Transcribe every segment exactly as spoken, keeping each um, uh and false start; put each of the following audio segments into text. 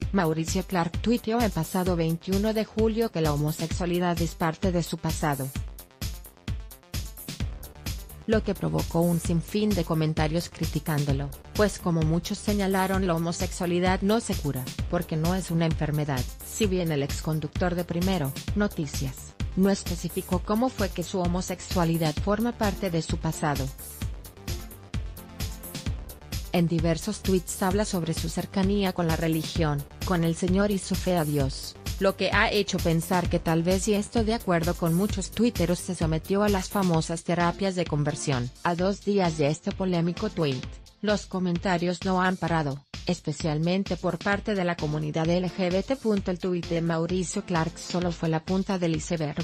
Mauricio Clark tuiteó el pasado veintiuno de julio que la homosexualidad es parte de su pasado, lo que provocó un sinfín de comentarios criticándolo, pues como muchos señalaron, la homosexualidad no se cura, porque no es una enfermedad. Si bien el exconductor de Primero Noticias no especificó cómo fue que su homosexualidad forma parte de su pasado, en diversos tweets habla sobre su cercanía con la religión, con el Señor y su fe a Dios, lo que ha hecho pensar que tal vez, y esto de acuerdo con muchos tuiteros, se sometió a las famosas terapias de conversión. A dos días de este polémico tweet, los comentarios no han parado, especialmente por parte de la comunidad L G B T. El tuit de Mauricio Clark solo fue la punta del iceberg.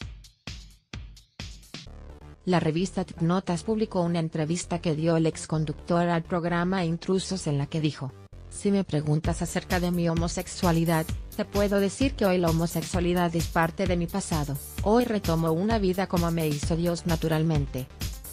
La revista T Notas publicó una entrevista que dio el exconductor al programa Intrusos, en la que dijo: "Si me preguntas acerca de mi homosexualidad, te puedo decir que hoy la homosexualidad es parte de mi pasado. Hoy retomo una vida como me hizo Dios naturalmente.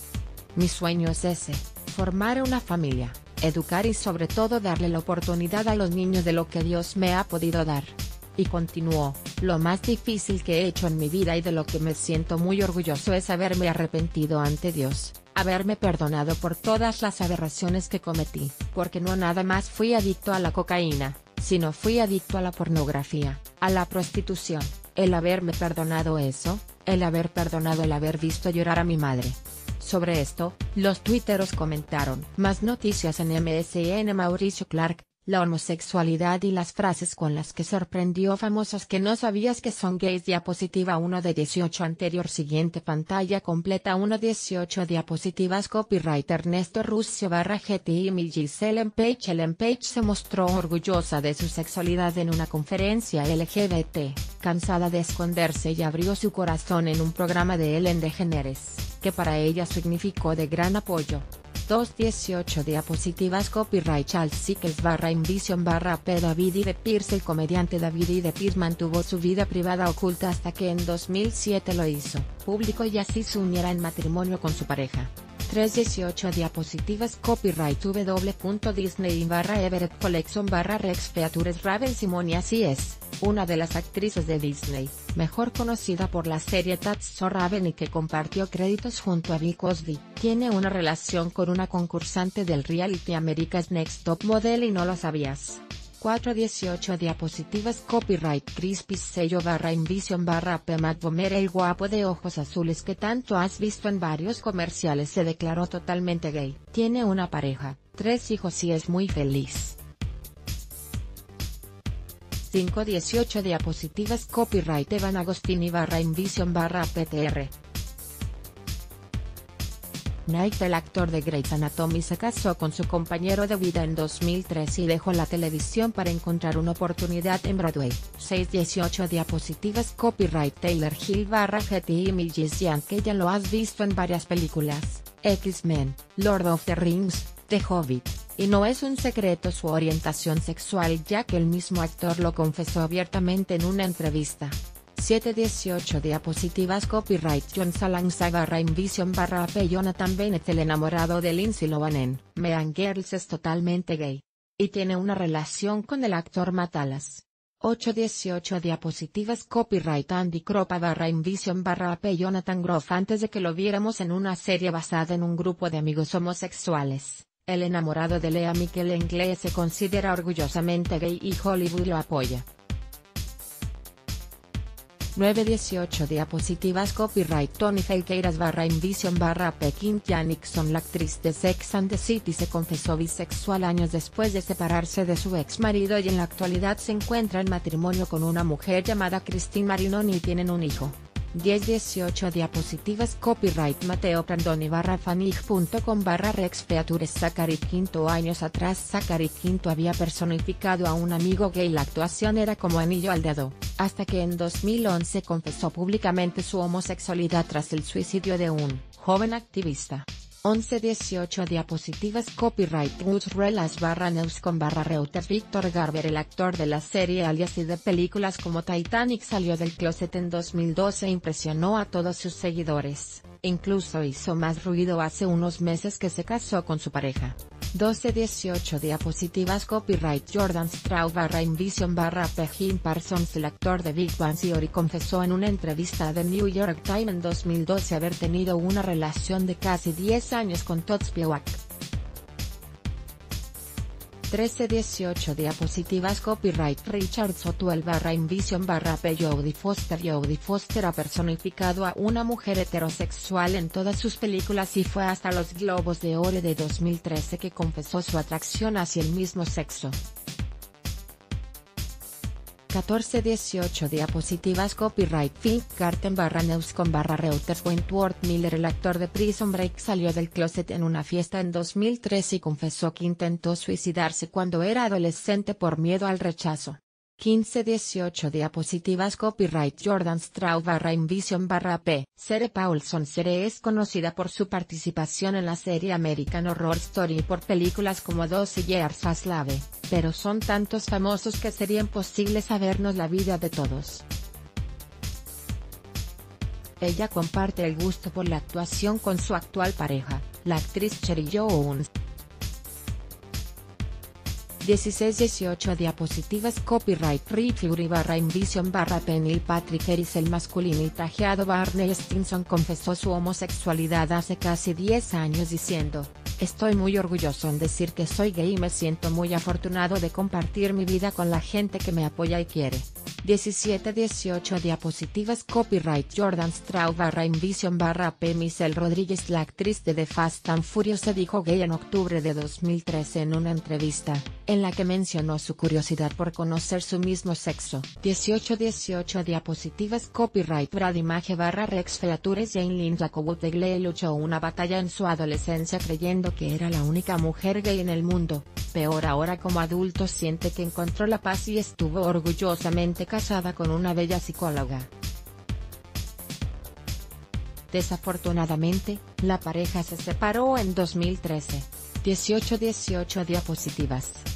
Mi sueño es ese: formar una familia, educar y sobre todo darle la oportunidad a los niños de lo que Dios me ha podido dar". Y continuó: "Lo más difícil que he hecho en mi vida y de lo que me siento muy orgulloso es haberme arrepentido ante Dios, haberme perdonado por todas las aberraciones que cometí, porque no nada más fui adicto a la cocaína, sino fui adicto a la pornografía, a la prostitución. El haberme perdonado eso, el haber perdonado el haber visto llorar a mi madre". Sobre esto, los tuiteros comentaron: "Más noticias en M S N". Mauricio Clark: "La homosexualidad y las frases con las que sorprendió famosos que no sabías que son gays". Diapositiva uno de dieciocho anterior. Siguiente pantalla completa. uno dieciocho diapositivas. Copyright Ernesto Ruscio barra G T I Millis. Ellen Page. Ellen Page se mostró orgullosa de su sexualidad en una conferencia L G B T, cansada de esconderse, y abrió su corazón en un programa de Ellen DeGeneres, que para ella significó de gran apoyo. dos dieciocho diapositivas. Copyright Charles Sickles barra Invision barra P. David I. de Pierce. El comediante David I. de Pierce mantuvo su vida privada oculta hasta que en dos mil siete lo hizo público y así se uniera en matrimonio con su pareja. tres dieciocho diapositivas. Copyright W. Disney barra Everett Collection barra Rex Features. Raven Simone. Así es, una de las actrices de Disney, mejor conocida por la serie That's So Raven y que compartió créditos junto a Bill Cosby, tiene una relación con una concursante del reality America's Next Top Model y no lo sabías. cuatro dieciocho diapositivas. Copyright Chris Pisello barra Invision barra P. Matt Bomer. El guapo de ojos azules que tanto has visto en varios comerciales se declaró totalmente gay. Tiene una pareja, tres hijos y es muy feliz. cinco dieciocho diapositivas. Copyright Evan Agostini barra Invision barra P T R. Nick, el actor de Grey's Anatomy, se casó con su compañero de vida en dos mil tres y dejó la televisión para encontrar una oportunidad en Broadway. seis dieciocho diapositivas. Copyright Taylor Hill barra G T I Millis. Ya que ya lo has visto en varias películas, X-Men, Lord of the Rings, The Hobbit, y no es un secreto su orientación sexual, ya que el mismo actor lo confesó abiertamente en una entrevista. siete dieciocho diapositivas. Copyright John Salanza barra Invision barra P. Jonathan Bennett. El enamorado de Lindsay Lohan en Mean Girls es totalmente gay, y tiene una relación con el actor Matt Dallas. ocho dieciocho diapositivas. Copyright Andy Cropa barra Invision barra P. Jonathan Groff. Antes de que lo viéramos en una serie basada en un grupo de amigos homosexuales, el enamorado de Lea Michele Inglés se considera orgullosamente gay y Hollywood lo apoya. nueve dieciocho diapositivas. Copyright Tony Felqueiras barra Invision barra P. Cynthia Nixon. La actriz de Sex and the City se confesó bisexual años después de separarse de su ex marido y en la actualidad se encuentra en matrimonio con una mujer llamada Christine Marinoni y tienen un hijo. diez dieciocho diapositivas. Copyright Mateo Prandoni barra fanig punto com barra Rex Features. Zachary Quinto. Años atrás Zachary Quinto había personificado a un amigo gay. La actuación era como anillo al dedo, hasta que en dos mil once confesó públicamente su homosexualidad tras el suicidio de un joven activista. once dieciocho diapositivas. Copyright Newsrelas barra Newscom barra Reuters. Víctor Garber, el actor de la serie Alias y de películas como Titanic, salió del closet en dos mil doce e impresionó a todos sus seguidores, incluso hizo más ruido hace unos meses que se casó con su pareja. doce dieciocho diapositivas copyright Jordan Straub barra Invision barra P. Jim Parsons. El actor de Big Bang Theory confesó en una entrevista a The New York Times en dos mil doce haber tenido una relación de casi diez años con Todd Spivak. trece dieciocho diapositivas copyright Richard Sotwell barra Invision barra P. Jodie Foster. Jodie Foster ha personificado a una mujer heterosexual en todas sus películas y fue hasta los Globos de Oro de dos mil trece que confesó su atracción hacia el mismo sexo. catorce dieciocho diapositivas copyright Phil Carten barra Newscom barra Reuters. Wentworth Miller. El actor de Prison Break salió del closet en una fiesta en dos mil trece y confesó que intentó suicidarse cuando era adolescente por miedo al rechazo. quince dieciocho diapositivas copyright Jordan Straub barra Invision barra P. Sarah Paulson. Sarah es conocida por su participación en la serie American Horror Story y por películas como doce Years a Slave, pero son tantos famosos que sería imposible sabernos la vida de todos. Ella comparte el gusto por la actuación con su actual pareja, la actriz Cherry Jones. dieciséis dieciocho diapositivas copyright Rick Fury barra Invision barra P. Neil Patrick Harris. El masculino y trajeado Barney Stinson confesó su homosexualidad hace casi diez años diciendo: "Estoy muy orgulloso en decir que soy gay y me siento muy afortunado de compartir mi vida con la gente que me apoya y quiere". diecisiete dieciocho diapositivas copyright Jordan Straub barra Invision barra P. Michelle Rodríguez. La actriz de The Fast and Furious se dijo gay en octubre de dos mil trece en una entrevista, en la que mencionó su curiosidad por conocer su mismo sexo. dieciocho dieciocho diapositivas copyright Brad Image barra Rex Features. Jane Lynn Jacobut de Glee luchó una batalla en su adolescencia creyendo que era la única mujer gay en el mundo. Peor ahora como adulto siente que encontró la paz y estuvo orgullosamente casada con una bella psicóloga. Desafortunadamente, la pareja se separó en dos mil trece. dieciocho dieciocho diapositivas.